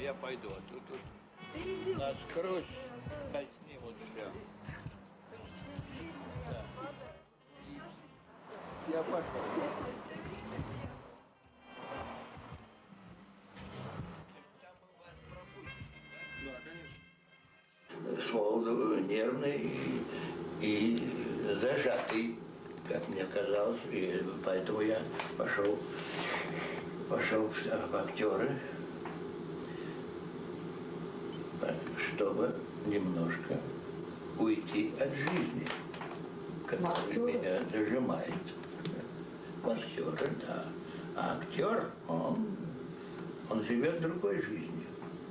я пойду, а тут насквозь снимут все. Да. Я пошел. Да, конечно. С молоду нервный и зажатый, как мне казалось, и поэтому я пошел в актеры, чтобы немножко уйти от жизни, которая меня дожимает. Актеры, да. А актер, он живет другой жизнью.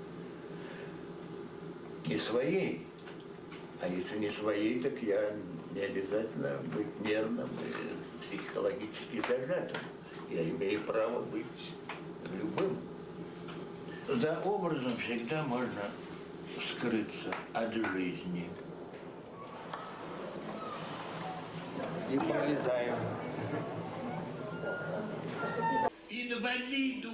Не своей. А если не своей, так я не обязательно быть нервным и психологически зажатым. Я имею право быть любым. За образом всегда можно скрыться от жизни. И пролетаем. Инвалиду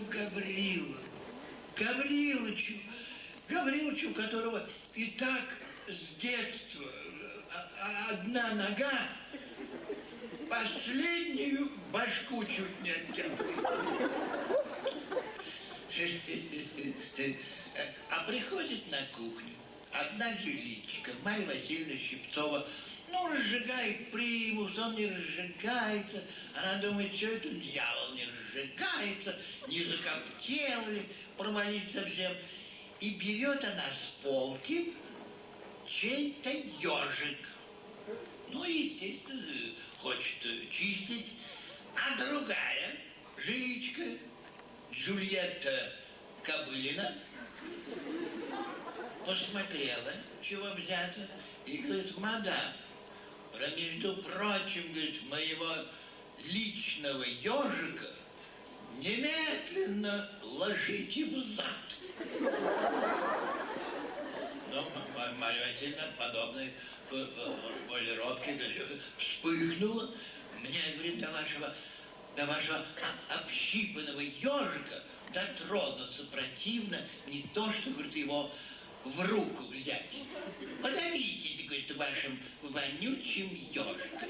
Гаврилычу, у которого и так с детства одна нога, последнюю башку чуть не оттяпала. А приходит на кухню одна жиличка, Марья Васильевна Щипцова, разжигает примус, он не разжигается. Она думает, что это дьявол не разжигается, не закоптел ли, провалить совсем. И берет она с полки чей-то ежик. Естественно, хочет чистить. А другая жиличка, Джульетта Кобылина, посмотрела, чего взято, и говорит: мадам, между прочим, говорит, моего личного ежика немедленно ложите в зад. Марья Васильевна, подобной полировки, вспыхнула. Мне, говорит, до вашего общипанного ежика дотронуться противно, не то, что, говорит, его в руку взять. Подавитесь, говорит, вашим вонючим ежиком.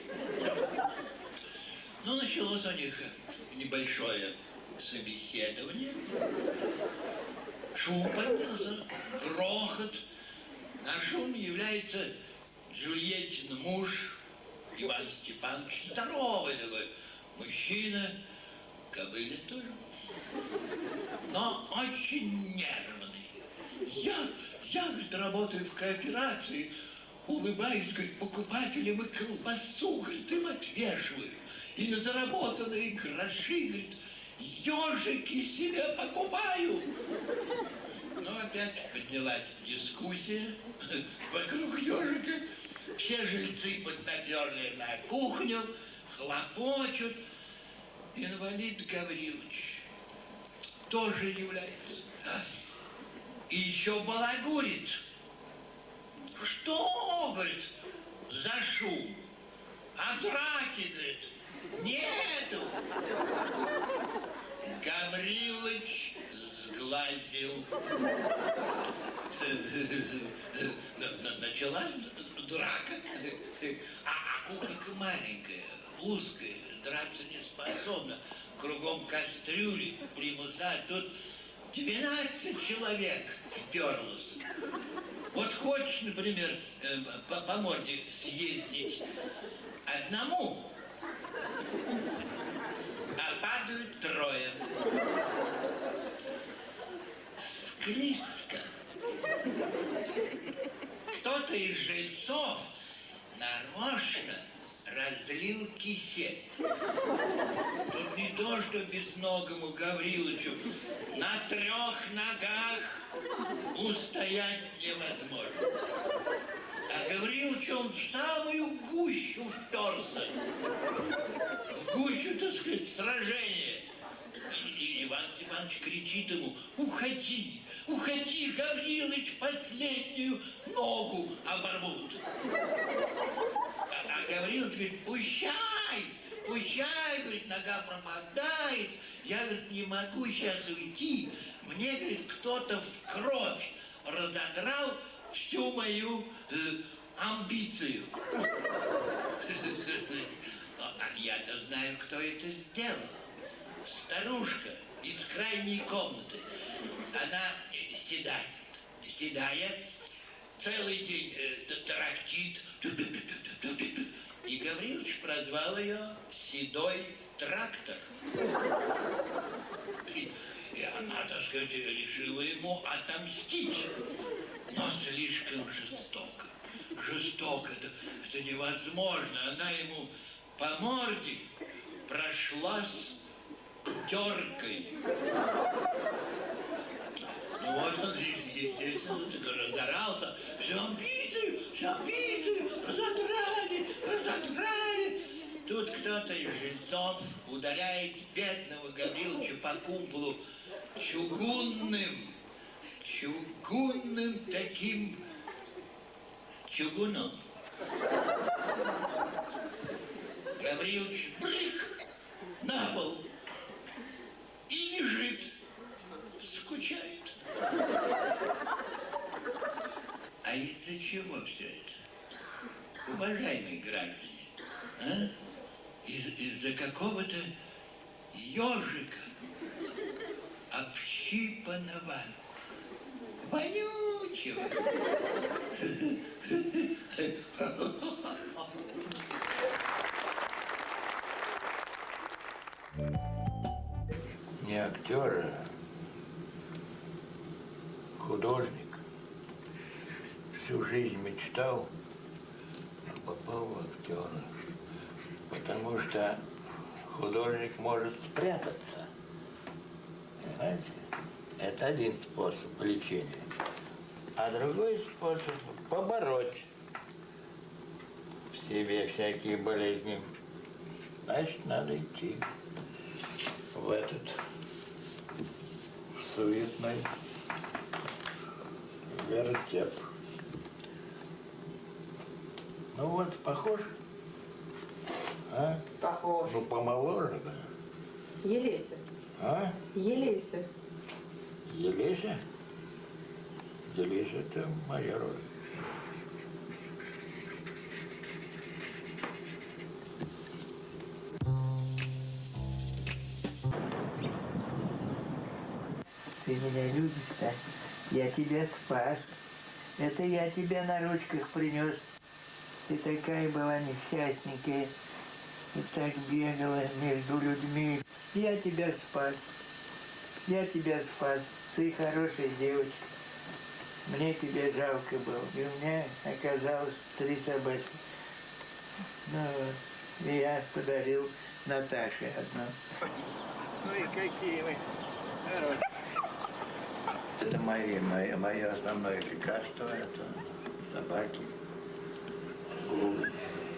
Началось у них небольшое собеседование. Шум поднялся, грохот. На шум является Джульеттин муж, Иван Степанович, здоровый такой мужчина, Кобылин тоже, но очень нервный. Я, говорит, работаю в кооперации, улыбаюсь, говорит, покупателям и колбасу, говорит, им отвешиваю. И на заработанные гроши, говорит, ежики себе покупаю. Опять поднялась дискуссия вокруг ежика. Все жильцы поднаперли на кухню, хлопочут. Инвалид Гаврилович тоже является. И еще балагурит. Что, говорит, за шум? А драки, говорит, нету. Гаврилыч сглазил. Началась драка. А кухонька маленькая, узкая, драться не способна. Кругом кастрюли, примуса. Тут 12 человек вперлось. Вот хочешь, например, по морде съездить одному, а падают трое. Склизко. Кто-то из жильцов нарочно разлил кисель. Тут не то, что безногому Гаврилычу на 3 ногах устоять невозможно. А Гаврилыч, он в самую гущу вторся. В гущу, так сказать, сражения. И Иван Степанович кричит ему: уходи, уходи, Гаврилыч, последнюю ногу оборвут. А Гаврилыч говорит: пущай, говорит, нога пропадает. Я, говорит, не могу сейчас уйти. мне, говорит, кто-то в кровь разодрал всю мою амбицию. А я-то знаю, кто это сделал. Старушка из крайней комнаты. Она седая, целый день тарахтит. И Гаврилович прозвал ее «Седой трактор». И она, так сказать, решила ему отомстить. Но слишком жестоко. Жестоко, это невозможно. Она ему по морде прошлась теркой. Ну вот он, естественно, разорался. Все амбицию, разодрали. Тут кто-то из жильцов ударяет бедного Гавриловича по кумполу чугунным таким чугуном. Гаврилович брых на пол и лежит, скучает. А из-за чего все это? Уважаемые граждане, а? Из-за какого-то ежика, общипанного, вонючего. Не актер, а художник. Всю жизнь мечтал, а попал в актера. Потому что художник может спрятаться. Понимаете? Это один способ лечения. А другой способ побороть в себе всякие болезни. Значит, надо идти в этот суетный вертеп. Ну вот, похож? А? Похож. Ну, помоложе, да? Елеся. А? Елеся. Елеся? Елеся – это моя роль. Ты меня любишь, да? Я тебя спас. Это я тебя на ручках принес. Ты такая была несчастненькая. И так бегала между людьми. Я тебя спас. Я тебя спас. Ты хорошая девочка. Мне тебя жалко было. И у меня оказалось 3 собачки. Ну вот. И я подарил Наташе одну. Ну и какие вы хорошие. Это мое основное лекарство, это собаки, голуби.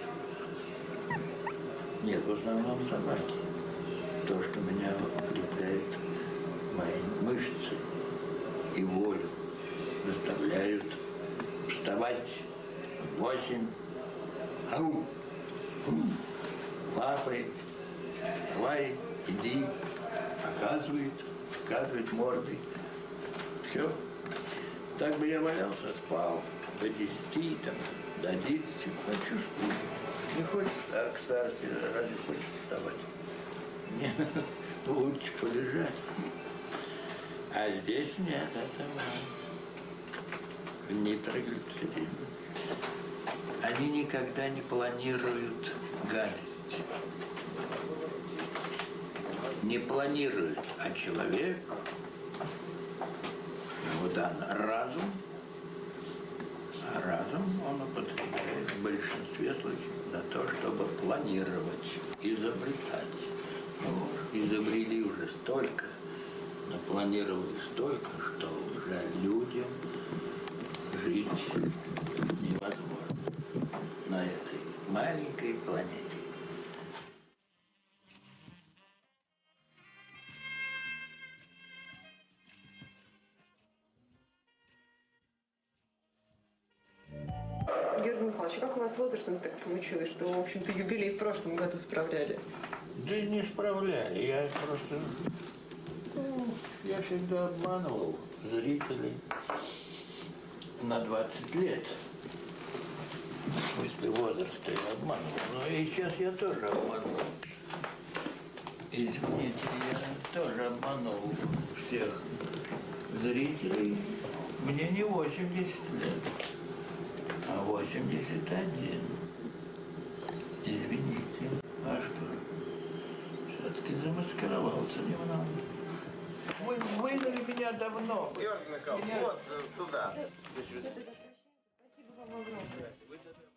Нет, в основном собаки. То, что меня укрепляет мои мышцы и волю, заставляют вставать в 8, лапает, давай, иди, показывает мордой. Все. Так бы я валялся, спал до 10, там, до 11, хочу спать. Не хочешь, а к старости разве хочешь вставать? Мне лучше полежать. А здесь нет этого. Нитроглицерин. Они никогда не планируют гадость. Не планируют, а человек... Ему дан разум, а разум он употребляет в большинстве случаев на то, чтобы планировать, изобретать. Ну, изобрели уже столько, напланировали столько, что уже людям жить невозможно на этой маленькой планете. Георгий Михайлович, как у вас с возрастом так получилось, что, в общем-то, юбилей в прошлом году справляли? Да не справляли, я просто Ну, я всегда обманывал зрителей на 20 лет. В смысле возраста я обманывал. Но и сейчас я тоже обманул. Извините, я тоже обманул всех зрителей. Мне не 80 лет, а 81. Извините. А что? Все-таки замаскировался немного. Вы выдали меня давно. Георгий Михайлович, вот сюда. Спасибо вам огромное.